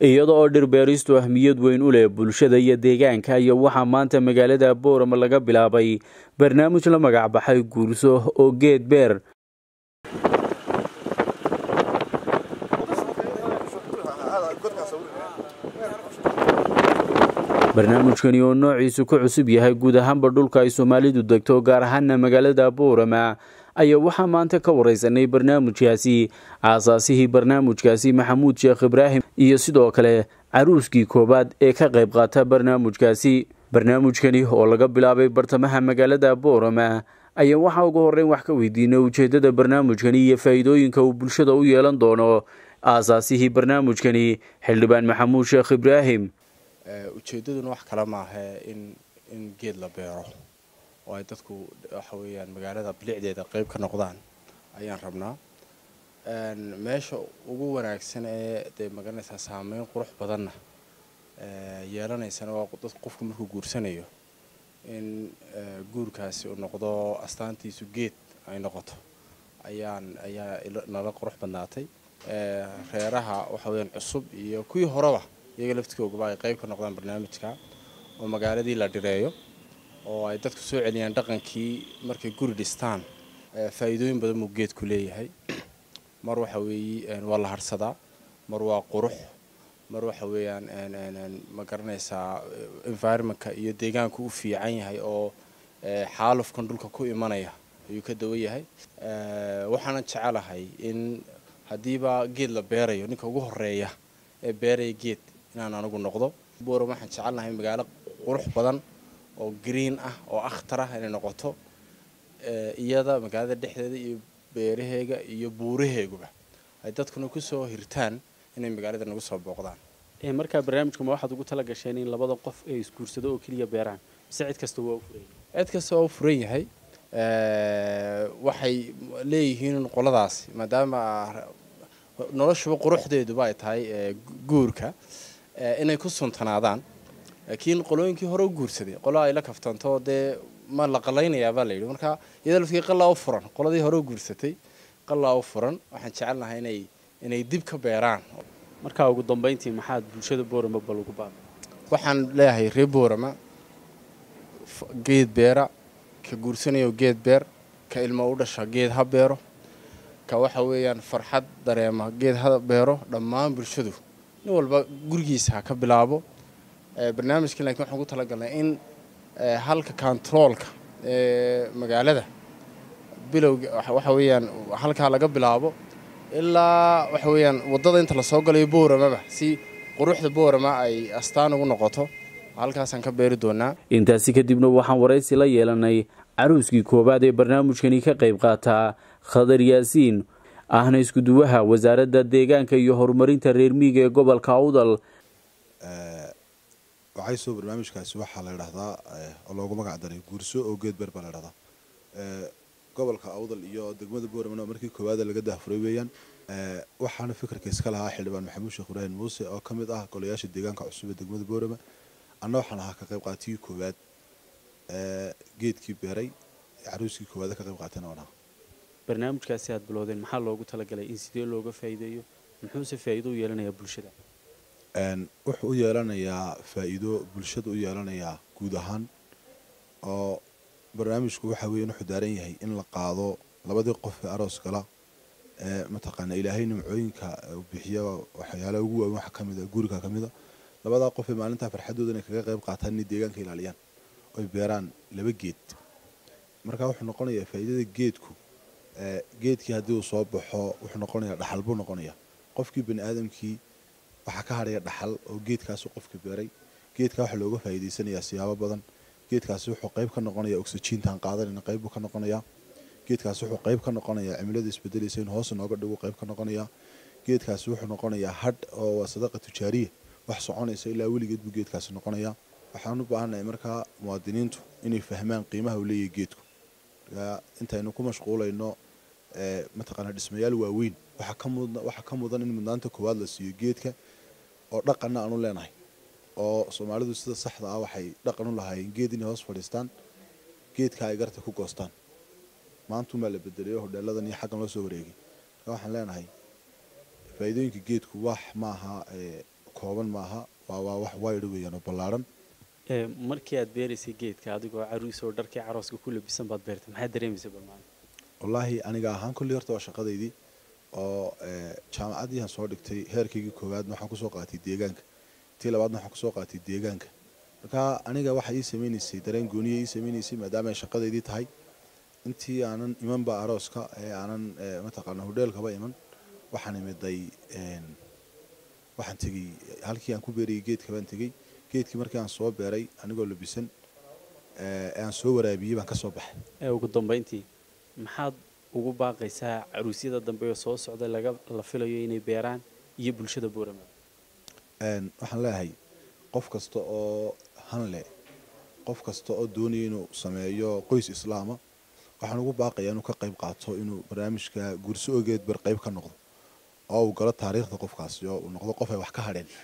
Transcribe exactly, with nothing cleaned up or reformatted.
iyada oo dhir beeristu ahmiyad weyn u leh bulshada iyo deegaanka iyo waxaa maanta magaalada Boorama laga bilaabay barnaamij la magac baxay Guurso oo geed beer barnaamijkani oo noociisu ku cusub yahay guud ahaanba dhulka ay Soomaalidu degto gaar ahaan magaalada Boorama ayaa waxaa maanta ka wareysanay barnaamijkaasi aasaasihii barnaamijkaasi Maxamuud Sheekh Ibraahim iyo sidoo kale caruuskii koobaad ee ka qayb qaata barnaamijkaasi barnaamijkani oo laga bilaabay bartamaha magaalada Boorama ayaa waxa ugu horeyn wax ka weydiinay ujeedada barnaamijkani iyo faa'iidooyinka uu bulshada u yeelan doono aasaasihii barnaamijkani xildhibaan Maxamuud Sheekh Ibraahim ujeedaduna wax kala ma aha in in geed la beero oo ay dadku waxa weeyaan magaalada bilicdeeda qayb ka noqdaan ayaan rabnaa een meesha ugu wanaagsan ee de magaranaysa saameyn qurux badan ee yeelanaysan waa dad qofku markuu guursanayo in guurkaasi uu noqdo astaantiisu geed ay noqoto ayaan ayaa nala qurux badnaatay ee reeraha waxa weeyaan cusub iyo kuwii horeba iyaga laftigooda ay qayb ka noqdaan barnaamijka oo magaaladii la dhireeyo oo ay dadku soo celiyaan dhaqankii markay guri dhistaan faa'iidooyin badan uu geedku leeyahay mar waxa weeyii waa la harsadaa mar waa qurux mar waxa weeyaan een ma garanaysaa environmentka iyo deegaanku u fiican yahay oo xaalufkan dhulka ku imanaya ayuu ka dawo yahay waxaan jecelahay in hadiiba geed la beerayo ninka ugu horeeya ee beeray geed inaan anagu noqdo Boorama waxaan jecelnahay magaalo qurux badan oo green ah oo akhtar ah inay noqoto ee iyada magaalada dhexdeeda iyo beeraheega iyo buuraheeguba ay dadkuna ku soo hirtaan inay magaalada nagu soo booqdaan ee marka barnaamijku ma waxaad ugu tala gasheen in labada qof ay iskuursado oo kaliya beeraan cid kasta waa u furan cid kasta oo furan yahay ee waxay leeyihiin qoladaas maadaama noloshu quruxdeedu ay tahay guurka inay ku suntanaadaan laakiin qolooyinkii hore u guursaday qolo ay la kaftanto de ma la qalaynayaa baa la yiri marka iyada laftii qalla u furan qoladii hore u guursatay qalla u furan waxaan jecelnahay inay inay dib ka beeraan marka ugu dambeyntii maxaad bulshada Boorama bal ugu baad waxaan leeyahay reer Boorama geed beera ka guursanayo geed beer ka ilmo u dhasha geed ha beero ka waxa weeyaan farxad dareema geed ha beero dhammaan bulshadu nin walba gurigiisa ka bilaabo ee barnaamijkan laakiin waxaan ku tala galnay in halka controlka ee magaalada bilowga waxa weeyaan halka laga bilaabo ilaa waxa weeyaan wadada inta la soo galay Boorama si quruxda Boorama ay astaan ugu noqoto halkaas aan ka beeri doonaa intaasi kadibna waxaan wareysi la yeelanay caruuskii koobaad ee barnaamijkani ka qayb qaata Khadar Yaasiin ahna isku duwaha wasaaradda deegaanka iyo horumarinta reer miyiga ee gobolka Awdal ee waxay soo barnaamijkaasi waxa la yiraahdaa oo loogu magac daray Guurso oo geed beer baa la yiraahdaa ee gobolka Awdal iyo degmada Boorama markii koowaad laga dahfuray weeyaan ee waxaana fikirkiisa ka lahaa xildhibaan Maxamuud Sheekh Ibraahim Muuse oo kamid ah golayaasha deegaanka cusub ee degmada Boorama anna waxaan ahaa ka qayb qaatay koowaad ee geedkii beeray caruuskii koowaad ka qayb qaatana wana barnaamijkaasi aad bilowdeen maxaa loogu tala galay in sidee looga faa'iideeyo muxuu se faa'iido u yeelanayaa bulshada een wuxuu u yeelanayaa faa'iido bulshada u yeelanayaa guud ahaan oo barnaamijku waxa weeyaan wuxuu daaran yahay in la qaado labadii qof ee aroos gala ee mataqaana Ilaahay nimcooyinka uu bixiyo waxyaalaha ugu weyn waxa kamid ah guriga kamid ah labada qof ee maalinta farxadooda kaga qayb qaataan in deegaanka ilaaliyaan oo beeraan laba geed marka wuxuu noqonayaa faa'iidada geedku ee geedkii hadii uu soo baxo wuxuu noqonayaa dhaxal buu noqonayaa qofkii bani aadamkii waxa ka haraya dhaxal oo geedkaas qofkii beeray geedka waxa looga faa'iideysanayaa siyaabo badan geedkaas wuxuu qayb ka noqonayaa oxygen-tan qaadanayna qayb ka noqonayaa geedkaas wuxuu qayb ka noqonayaa cimilada isbedelaysa in hoos nooga dhigo qayb ka noqonayaa geedkaas wuxuu noqonayaa had oo sadaqa tijaariye wax soconaysa ilaa weligeed buu geedkaas noqonayaa waxaan u baahanahay marka muwaadiniintu inay fahmaan qiimaha uu leeyahay geedku intaynu ku mashquulayno ee mataqaana dhismayaal waaweyn waxa ka mudan waxa ka mudan in mudnaanta koowaad la siiyo geedka oo dhaqanna aanu leenahay oo Soomaalidu sida saxda ah waxay dhaqan u lahaayeen geed inay hoos fadhiistaan geedka ay garta ku goostaan maanta ma la bedelayo hodheeladan iyo xaqan loo soo wareegay waxaan leenahay faa'iidooyinka geedku wax ma aha kooban maaha waa waa wax wayr weeyaan oo ballaaran ee markii aad beeraysay geedka adigoo caruus oo dharkii carooska ku labisan baad beertay maxaa dareemaysaa barmaan wallaahi aniga ahaan kulli horta waa shaqadaydii oo jaamacadii aan soo dhigtay heerkaygii koowaadna waxaan kusoo qaatay deegaanka tii labaadna waxaan kusoo qaatay deegaanka marka aniga waxa ii samaynaysay dareen gooniya ii samaynaysay maadaama ay shaqadaydii tahay intii aanan imanba arooska ee aanan mataqaana hodheelkaba iman waxaan imiday waxaan tegey halkii aan ku beerayay geedka baan tegey geedkii markii aan soo beeray anigoo labisan ee aan soo waraabiyey baan ka soo baxay ee ugu dambeyntii maxaad ugu baaqaysaa caruusyada dambe oo soo socda laga la filayo inay beeraan iyo bulshada Boorama een waxaan leeyahay qof kasta oo han leh qof kasta oo doonaya inuu sameeyo qoys islaama waxaan ugu baaqayaa inuu ka qayb qaato inuu barnaamijka gurso ogeed bar qayb ka noqdo oo uu galo taariikhda qofkaasi oo uu noqdo qof ay wax ka hadheen